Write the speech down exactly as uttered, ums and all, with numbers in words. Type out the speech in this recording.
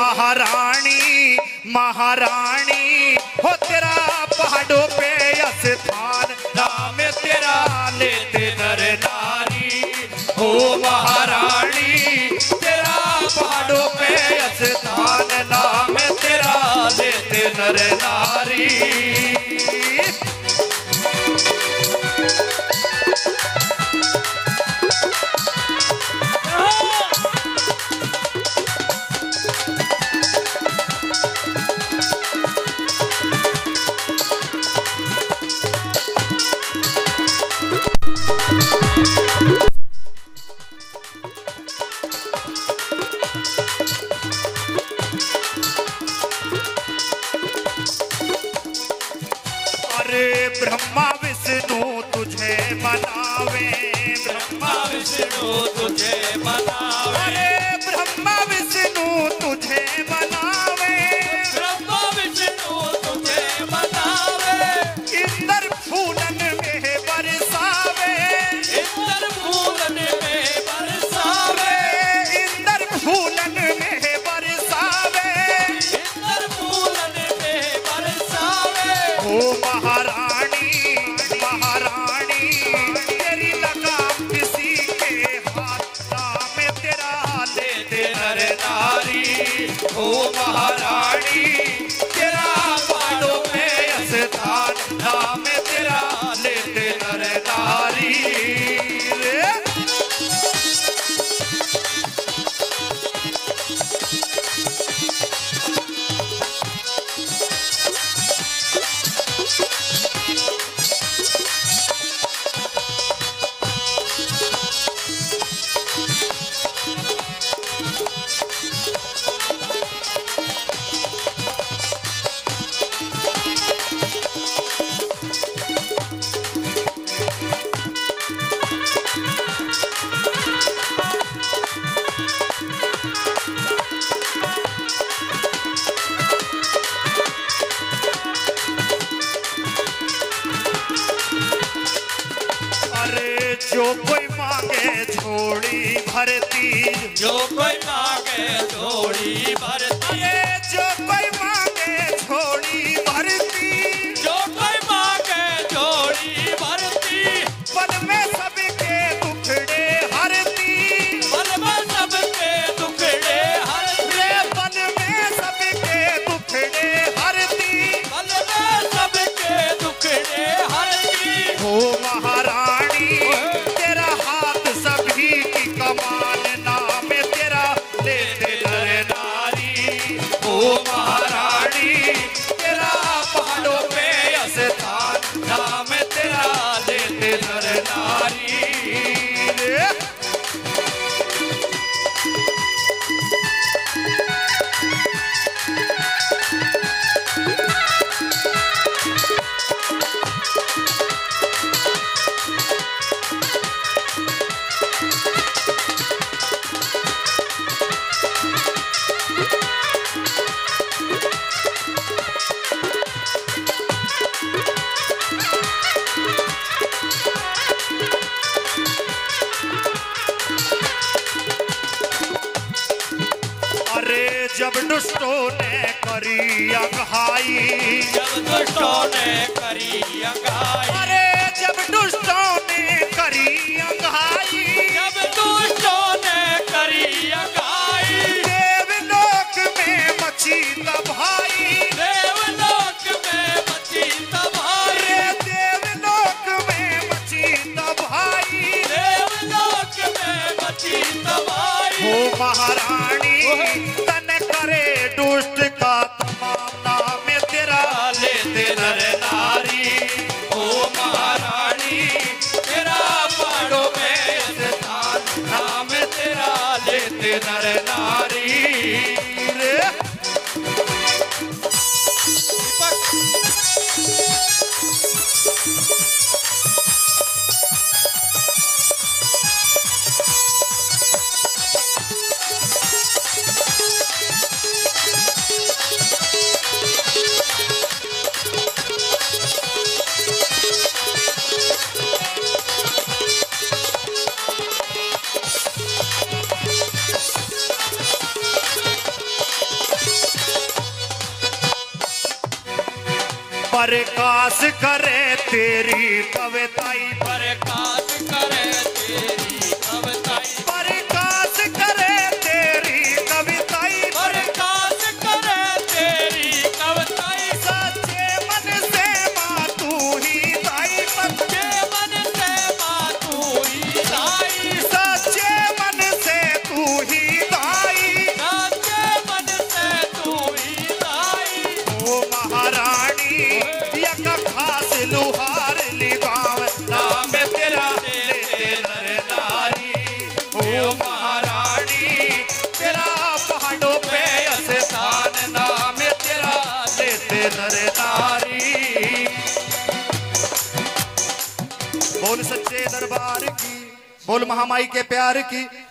महारानी महारानी हो तेरा पहाड़ों पे स्थान नाम तेरा लेते नर नारी हो महारानी तेरा पहाड़ों पे स्थान नाम तेरा लेते नर नारी। ब्रह्मा विष्णु तुझे मनावे ब्रह्मा विष्णु तुझे मनावे अरे ब्रह्मा विष्णु तुझे मनावे ब्रह्मा विष्णु तुझे मनावे इंद्र फूलन में बरसावे इंद्र फूलन में बरसावे इंद्र फूलन में बरसावे इंद्र फूलन में बरसावे ओ महारानी महारानी तेरी लगाम किसी के हाथ नाम तेरा लेते नर नारी ओ महारानी तेरा पहाड़ों पे स्थान नाम तेरा लेते नर नारी। जो कोई मांगे झोली भरती जो कोई मांगे झोली भरती जो कोई मांगे झोली भरती जो कोई मांगे झोली भरती पल में सबके दुखड़े हरती पल में सबके दुखड़े हरती पल में सबके दुखड़े हरती पल में सबके दुखड़े हरती हो महारानी तेरा हाथ सभी की कमान नाम तेरा लेते नर नारी ओ महारानी तेरा पहाड़ों पे स्थान नाम तेरा लेते नर नारी। जब दुष्टों ने करी अगुवाई जब दुष्टों ने करी अगुवाई अरे जब दुष्टों ने करी अगुवाई जब दुष्टों ने करी अगुवाई देवलोक में मची तबाही देवलोक में मची तबाही देवलोक में मची तबाही देवलोक में मची तबाही हो महारानी करे दुष्ट का तमाम नाम तेरा लेते नर नारी ओ महारानी तेरा पहाड़ों में स्थान नाम तेरा लेते नर नारी। प्रकाश करे तेरी कविताई, प्रकाश करे तेरी कविताई, प्रकाश करे तेरी कविताई, प्रकाश करे तेरी कविताई। सच्चे मन से माँ तू ही दाई, सच्चे मन से माँ तू ही दाई, सच्चे मन से तू ही दाई, सच्चे मन से तू ही दाई। ओ महारानी यक खास लुहार लिगाव नाम तेरा लेते नर नारी। ओ महारानी तेरा पहाड़ों पे स्थान नाम तेरा लेते नर नारी। बोल सच्चे दरबार की, बोल महामाई के प्यार की।